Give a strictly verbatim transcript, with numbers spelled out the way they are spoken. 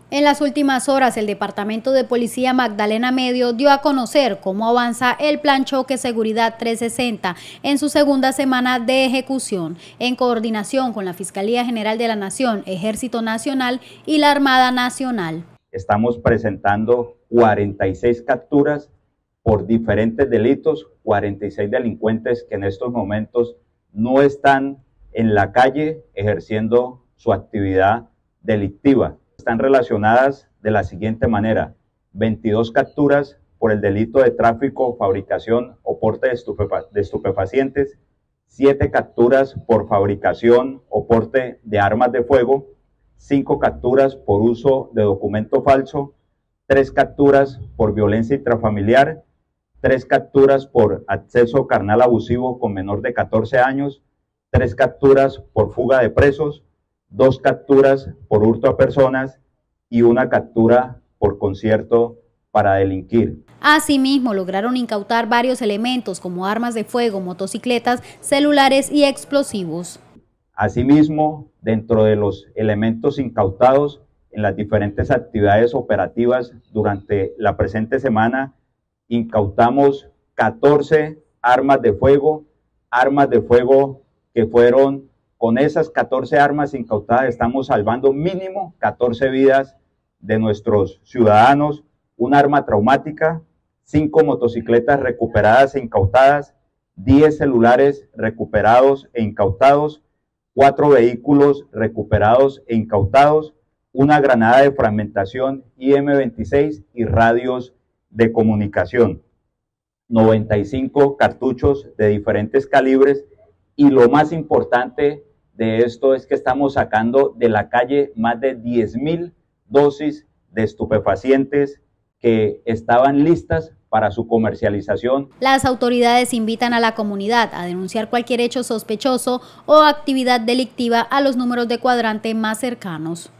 En las últimas horas, el Departamento de Policía Magdalena Medio dio a conocer cómo avanza el Plan Choque Seguridad trescientos sesenta en su segunda semana de ejecución, en coordinación con la Fiscalía General de la Nación, Ejército Nacional y la Armada Nacional. Estamos presentando cuarenta y seis capturas por diferentes delitos, cuarenta y seis delincuentes que en estos momentos no están en la calle ejerciendo su actividad delictiva. Están relacionadas de la siguiente manera: veintidós capturas por el delito de tráfico, fabricación o porte de, estupefa de estupefacientes, siete capturas por fabricación o porte de armas de fuego, cinco capturas por uso de documento falso, tres capturas por violencia intrafamiliar, tres capturas por acceso carnal abusivo con menor de catorce años, tres capturas por fuga de presos, dos capturas por hurto a personas y una captura por concierto para delinquir. Asimismo, lograron incautar varios elementos como armas de fuego, motocicletas, celulares y explosivos. Asimismo, dentro de los elementos incautados en las diferentes actividades operativas durante la presente semana, incautamos catorce armas de fuego, armas de fuego que fueron, con esas catorce armas incautadas estamos salvando mínimo catorce vidas de nuestros ciudadanos, un arma traumática, cinco motocicletas recuperadas e incautadas, diez celulares recuperados e incautados, cuatro vehículos recuperados e incautados, una granada de fragmentación I M veintiséis y radios de comunicación, noventa y cinco cartuchos de diferentes calibres, y lo más importante de esto es que estamos sacando de la calle más de diez mil dosis de estupefacientes que estaban listas para su comercialización. Las autoridades invitan a la comunidad a denunciar cualquier hecho sospechoso o actividad delictiva a los números de cuadrante más cercanos.